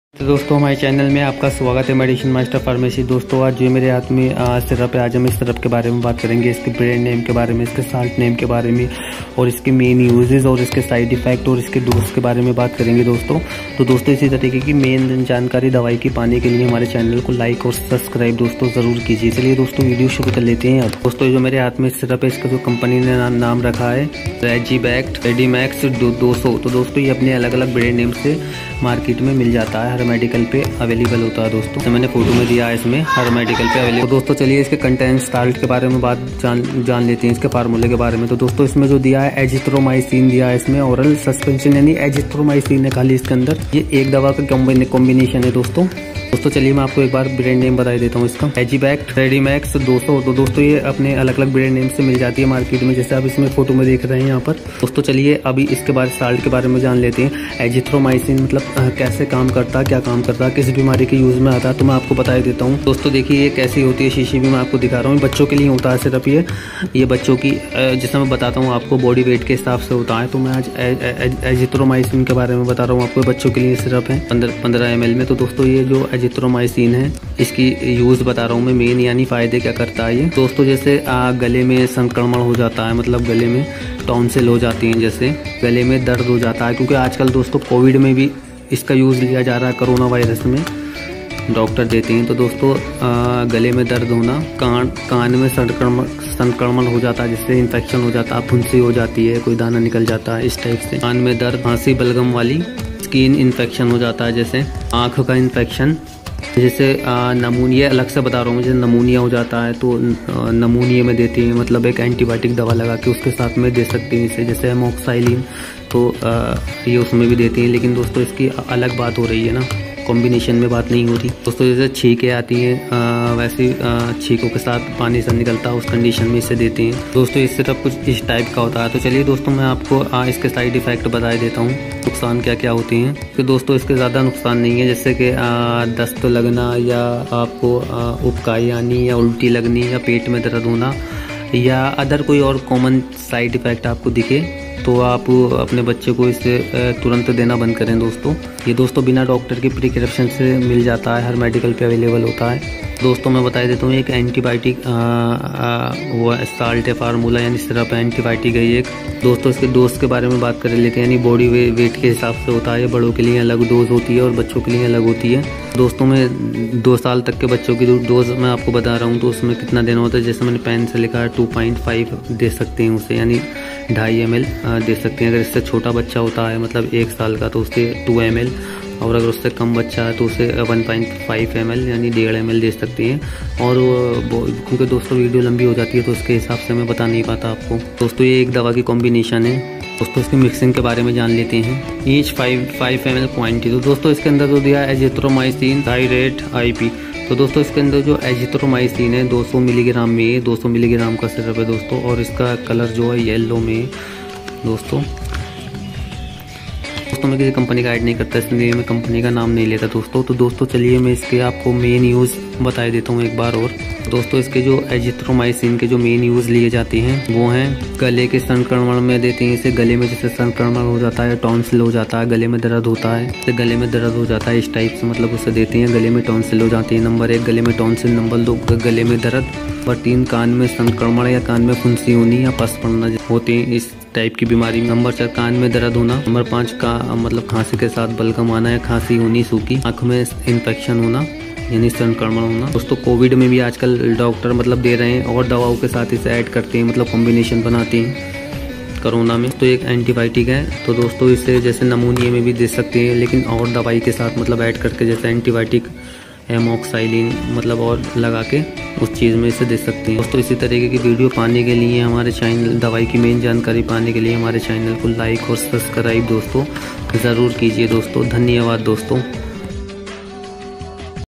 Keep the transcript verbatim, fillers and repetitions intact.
तो दोस्तों हमारे चैनल में आपका स्वागत है। Medicine master pharmacy. दोस्तों आज जो मेरे हाथ में सिरप है, आज हम इस सिरप के बारे में बात करेंगे, इसके ब्रांड नेम के बारे में, इसके साल्ट नेम के बारे में और इसके मेन यूजेस और इसके साइड इफेक्ट और इसके डोज के बारे में बात करेंगे दोस्तों। तो दोस्तों इसी तरीके की मेन जानकारी दवाई की पाने के लिए हमारे चैनल को लाइक और सब्सक्राइब दोस्तों ज़रूर कीजिए। चलिए दोस्तों वीडियो शुरू कर लेते हैं। दोस्तों जो मेरे हाथ में सिरप है, इसका जो कंपनी ने नाम, नाम रखा है रेजीबैक्ट रेडीमैक्स दो सौ। तो दोस्तों ये अपने अलग अलग ब्रांड नेम से मार्केट में मिल जाता है, हर मेडिकल पे अवेलेबल होता है दोस्तों। तो मैंने फोटो में दिया है, इसमें हर मेडिकल पे अवेलेबल। तो दोस्तों चलिए इसके कंटेंट साल्ट के बारे में बात जान जान लेते हैं, इसके फार्मूले के बारे में। तो दोस्तों इसमें जो दिया है एजिथ्रोमाइसिन दिया है, इसमें ओरल सस्पेंशन यानी एजिथ्रोमाइसिन है खाली इसके अंदर। ये एक दवा का कॉम्बिनेशन है दोस्तों। दोस्तों चलिए मैं आपको एक बार ब्रांड नेम बता देता हूँ इसका, रेजीबैक्ट रेडीमैक्स दो सौ। तो दोस्तों ये अपने अलग अलग ब्रांड नेम से मिल जाती है मार्केट में, जैसे आप इसमें फोटो में देख रहे हैं यहाँ पर। दोस्तों चलिए अभी इसके बाद साल्ट के बारे में जान लेते हैं। एजिथ्रोमाइसिन मतलब कैसे काम करता है, क्या काम करता है, किस बीमारी के यूज में आता है, तो मैं आपको बता देता हूँ। दोस्तों देखिए ये कैसी होती है, शीशी भी मैं आपको दिखा रहा हूँ। बच्चों के लिए होता है सिर्फ ये ये बच्चों की, जैसे मैं बताता हूँ आपको बॉडी वेट के हिसाब से होता है। तो मैं आज एजिथ्रोमाइसिन के बारे में बता रहा हूँ आपको। बच्चों के लिए सिर्फ है पंद्रह पंद्रह एम एल में। तो दोस्तों ये जो एजिथ्रोमाइसिन है इसकी यूज बता रहा हूँ मैं मेन, यानी फायदे क्या करता है ये। दोस्तों जैसे आ, गले में संक्रमण हो जाता है, मतलब गले में टॉन्सिल हो जाती हैं, जैसे गले में दर्द हो जाता है, क्योंकि आजकल दोस्तों कोविड में भी इसका यूज लिया जा रहा है, कोरोना वायरस में डॉक्टर देते हैं। तो दोस्तों आ, गले में दर्द होना, कान कान में संक्रमण संक्रमण हो जाता है, जिससे इन्फेक्शन हो जाता है, फुंसी हो जाती है, कोई दाना निकल जाता है, इस टाइप से। कान में दर्द, खांसी, बलगम वाली, स्किन इन्फेक्शन हो जाता है, जैसे आँख का इन्फेक्शन, जैसे नमूनिया अलग से बता रहा हूँ, जैसे नमूनिया हो जाता है तो नमूनिया में देती है, मतलब एक एंटीबायोटिक दवा लगा के उसके साथ में दे सकते हैं इसे, जैसे एमोक्साइलिन। तो आ, ये उसमें भी देती हैं, लेकिन दोस्तों इसकी अलग बात हो रही है ना, कॉम्बिनेशन में बात नहीं हो रही दोस्तों। जैसे छींकें आती हैं, वैसे छींकों के साथ पानी सा निकलता है, उस कंडीशन में इसे देते हैं दोस्तों। इससे सब कुछ इस टाइप का होता है। तो चलिए दोस्तों मैं आपको आ, इसके साइड इफेक्ट बता देता हूँ, नुकसान क्या क्या होते हैं। तो दोस्तों इसके ज़्यादा नुकसान नहीं है, जैसे कि दस्त लगना या आपको उबकाई आनी या उल्टी लगनी या पेट में दर्द होना या अदर कोई और कॉमन साइड इफेक्ट आपको दिखे तो आप अपने बच्चे को इसे तुरंत देना बंद करें दोस्तों। ये दोस्तों बिना डॉक्टर की प्रिस्क्रिप्शन से मिल जाता है, हर मेडिकल पे अवेलेबल होता है दोस्तों। मैं बता देता हूँ एक एंटीबायोटिक वो साल्ट है, फार्मूला यानी सिरप है, एंटीबायोटिक है एक। दोस्तों इसके डोज के बारे में बात कर लेते हैं, यानी बॉडी वे, वेट के हिसाब से होता है। बड़ों के लिए अलग डोज होती है और बच्चों के लिए अलग होती है दोस्तों। में दो साल तक के बच्चों की डोज मैं आपको बता रहा हूँ, तो उसमें कितना देना होता है, जैसे मैंने पेन से लिखा है टू पॉइंट फाइव दे सकते हैं उसे, यानी ढाई एम एल दे सकते हैं। अगर इससे छोटा बच्चा होता है, मतलब एक साल का, तो उससे टू एम एल, और अगर उससे कम बच्चा है तो उसे one point five M L यानी डेढ़ एम एल दे सकती हैं। और क्योंकि दोस्तों वीडियो लंबी हो जाती है तो उसके हिसाब से मैं बता नहीं पाता आपको दोस्तों। ये एक दवा की कॉम्बिनेशन है दोस्तों। इसकी मिक्सिंग के बारे में जान लेते हैं। Each five five M L quantity. तो दोस्तों इसके अंदर जो दिया है एजिथ्रोमाइसिन थायरेट आई पी। तो दोस्तों इसके अंदर जो एजिथ्रोमाइसिन है दो सौ मिलीग्राम में, दो सौ मिलीग्राम का सिरप है दोस्तों, और इसका कलर जो है येलो में दोस्तों। दोस्तों मैं किसी कंपनी का ऐड नहीं करता, इसलिए मैं कंपनी का नाम नहीं लेता दोस्तों। तो दोस्तों चलिए मैं इसके आपको मेन यूज़ बता देता हूँ एक बार और। दोस्तों इसके जो एजिथ्रोमाइसिन के जो मेन यूज़ लिए जाते हैं वो हैं गले के संक्रमण में देते हैं इसे। गले में जैसे संक्रमण हो जाता है, टॉन्सिल हो जाता है, गले में दर्द होता है, तो गले में दर्द हो जाता है इस टाइप से, मतलब उसे देते हैं। गले में टॉन्सिल हो जाती है, नंबर एक गले में टॉन्सिल, नंबर दो गले में दर्द, नंबर तीन कान में संक्रमण या कान में फुंसी होनी या पस पड़ना होते हैं इस टाइप की बीमारी। नंबर चार कान में दर्द होना। नंबर पाँच का मतलब खांसी के साथ बलगम आना या खांसी होनी सूखी। आँख में इन्फेक्शन होना यानी संक्रमण होना। दोस्तों कोविड में भी आजकल डॉक्टर मतलब दे रहे हैं और दवाओं के साथ इसे ऐड करते हैं, मतलब कॉम्बिनेशन बनाते हैं कोरोना में। तो एक एंटीबायोटिक है, तो दोस्तों इसे जैसे नमूनिया में भी दे सकते हैं, लेकिन और दवाई के साथ मतलब ऐड करके, जैसे एंटीबायोटिक एमोक्साइलिन मतलब और लगा के उस चीज़ में इसे दे सकते हैं दोस्तों। इसी तरीके की वीडियो पाने के लिए, हमारे चैनल दवाई की मेन जानकारी पाने के लिए हमारे चैनल को लाइक और सब्सक्राइब दोस्तों ज़रूर कीजिए दोस्तों। धन्यवाद दोस्तों।